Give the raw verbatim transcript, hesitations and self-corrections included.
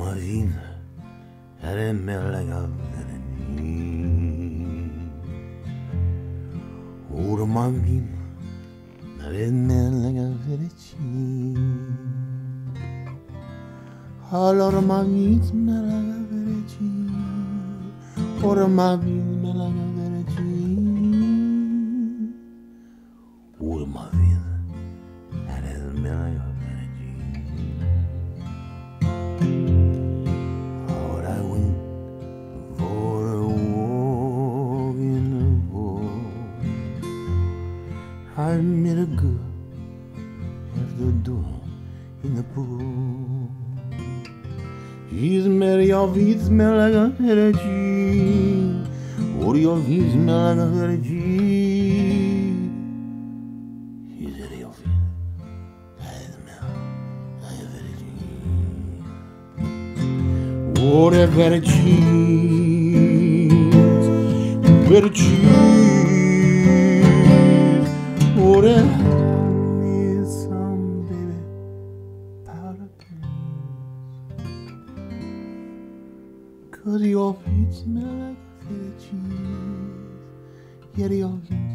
my feet, and it smell like a virgin. Oh, my feet, and it smell like a virgin. All of my feet smell like a virgin. All of my feet smell like a virgin. All of my feet, and it smell like a I met a girl at the door in the pool. She's made your feet smell like a Feta Cheese. Oh, your feet smell like a Feta Cheese. She said your feet smell like a Feta Cheese. Oh, that Feta Cheese, Feta Cheese. Oh, that need some baby powder, please. 'Cause your feet smell like Feta cheese. Yeah, your feet